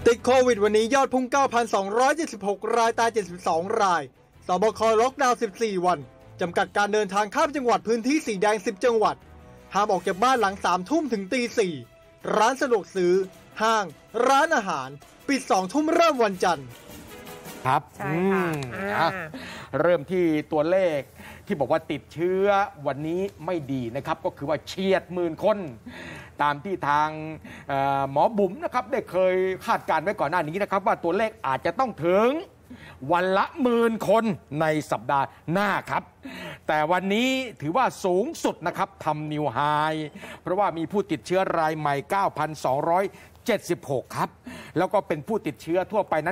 ติดโควิดวันนี้ยอดพุ่ง 9,276 รายตาย72 รายสบคล็อกดาวน์14 วันจำกัดการเดินทางข้ามจังหวัดพื้นที่สีแดง10 จังหวัดห้ามออกจากบ้านหลัง3 ทุ่มถึงตี 4ร้านสะดวกซื้อห้างร้านอาหารปิด2 ทุ่มเริ่มวันจันทร์ครับใช่ค่ะเริ่มที่ตัวเลขที่บอกว่าติดเชื้อวันนี้ไม่ดีนะครับก็คือว่าเฉียด10,000 คนตามที่ทางหมอบุ๋มนะครับได้เคยคาดการณ์ไว้ก่อนหน้านี้นะครับว่าตัวเลขอาจจะต้องถึงวันละ10,000 คนในสัปดาห์หน้าครับแต่วันนี้ถือว่าสูงสุดนะครับทำนิวไฮเพราะว่ามีผู้ติดเชื้อรายใหม่ 9,276 ครับแล้วก็เป็นผู้ติดเชื้อทั่วไปนั้น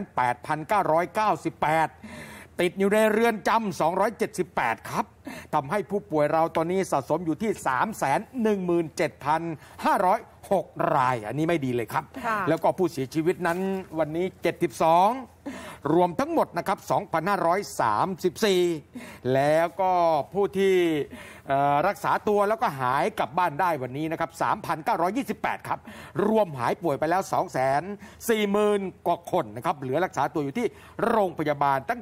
8,998 ติดอยู่ในเรือนจำ278 ครับทำให้ผู้ป่วยเราตอนนี้สะสมอยู่ที่ 317,506 รายอันนี้ไม่ดีเลยครับแล้วก็ผู้เสียชีวิตนั้นวันนี้72รวมทั้งหมดนะครับ 2,534 แล้วก็ผู้ที่รักษาตัวแล้วก็หายกลับบ้านได้วันนี้นะครับ 3,928 ครับรวมหายป่วยไปแล้ว 240,000 กว่าคนนะครับเหลือรักษาตัวอยู่ที่โรงพยาบาลตั้ง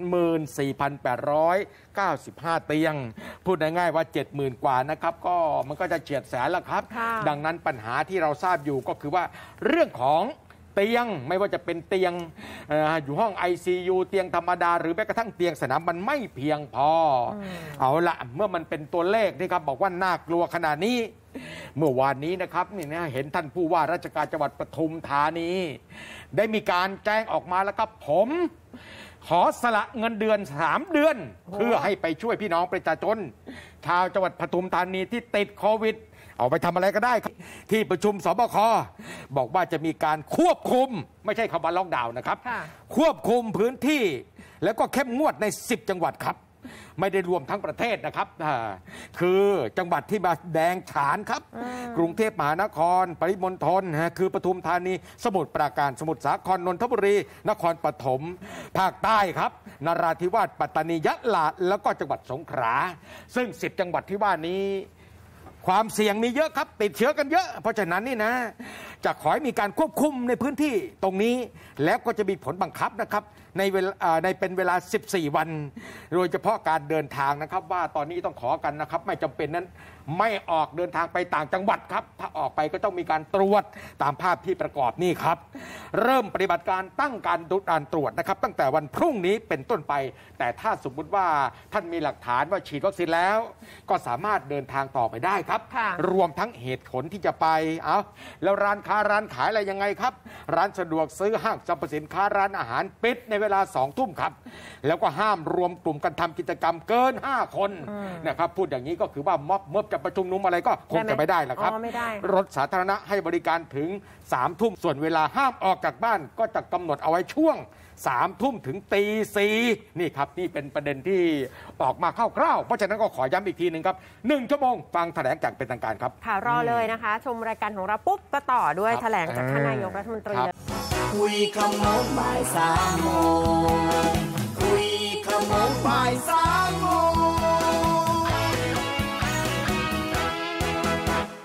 74,895 เตียงพูดง่ายๆว่า 70,000 กว่านะครับก็มันก็จะเฉียดแสนแล้วครับดังนั้นปัญหาที่เราทราบอยู่ก็คือว่าเรื่องของเตียงไม่ว่าจะเป็นเตียงอยู่ห้อง ICU เตียงธรรมดาหรือแม้กระทั่งเตียงสนามมันไม่เพียงพอเอาละเมื่อมันเป็นตัวเลขนี่ครับบอกว่าน่ากลัวขนาดนี้เมื่อวานนี้นะครับนี่นะเห็นท่านผู้ว่าราชการจังหวัดปทุมธานีได้มีการแจ้งออกมาแล้วครับผมขอสละเงินเดือน3 เดือนเพื่อให้ไปช่วยพี่น้องประชาชนชาวจังหวัดปทุมธานีที่ติดโควิดเอาไปทำอะไรก็ได้ที่ประชุมสบคบอกว่าจะมีการควบคุมไม่ใช่คำว่าล็อกดาวน์นะครับควบคุมพื้นที่แล้วก็เข้มงวดใน10 จังหวัดครับไม่ได้รวมทั้งประเทศนะครับคือจังหวัดที่มาแดงฉานครับกรุงเทพมหานครปริมณฑลคือปทุมธานีสมุทรปราการสมุทรสาครนนทบุรีนครปฐมภาคใต้ครับนราธิวาสปัตตานียะลาแล้วก็จังหวัดสงขลาซึ่ง10 จังหวัดที่ว่านี้ความเสี่ยงมีเยอะครับติดเชื้อกันเยอะเพราะฉะนั้นนี่นะจะขอให้มีการควบคุมในพื้นที่ตรงนี้แล้วก็จะมีผลบังคับนะครับในเป็นเวลา14 วันโดยเฉพาะการเดินทางนะครับว่าตอนนี้ต้องขอกันนะครับไม่จำเป็นนั้นไม่ออกเดินทางไปต่างจังหวัดครับถ้าออกไปก็ต้องมีการตรวจตามภาพที่ประกอบนี่ครับเริ่มปฏิบัติการตั้งการตรวจนะครับตั้งแต่วันพรุ่งนี้เป็นต้นไปแต่ถ้าสมมุติว่าท่านมีหลักฐานว่าฉีดวัคซีนแล้วก็สามารถเดินทางต่อไปได้ครับรวมทั้งเหตุผลที่จะไปแล้วร้านค้าร้านขายอะไรยังไงครับร้านสะดวกซื้อห้างสรรพสินค้าร้านอาหารปิดในเวลา2 ทุ่มครับแล้วก็ห้ามรวมกลุ่มกันทำกิจกรรมเกิน5 คนนะครับพูดอย่างนี้ก็คือว่าม็อบเมื่อจะประชุมนุมอะไรก็คงจะไม่ได้แล้วครับรถสาธารณะให้บริการถึง3 ทุ่มส่วนเวลาห้ามออกจากบ้านก็จะกำหนดเอาไว้ช่วง3 ทุ่มถึงตี 4นี่ครับนี่เป็นประเด็นที่ออกมาคร่าวๆเพราะฉะนั้นก็ขอย้ำอีกทีหนึ่งครับ1 ชั่วโมงฟังแถลงจากเป็นทางการครับค่ะรอเลยนะคะชมรายการของเราปุ๊บก็ต่อด้วยแถลงจากท่านนายกรัฐมนตรีคุยขโมงบ่าย3 โมงคุยขโมงบ่าย3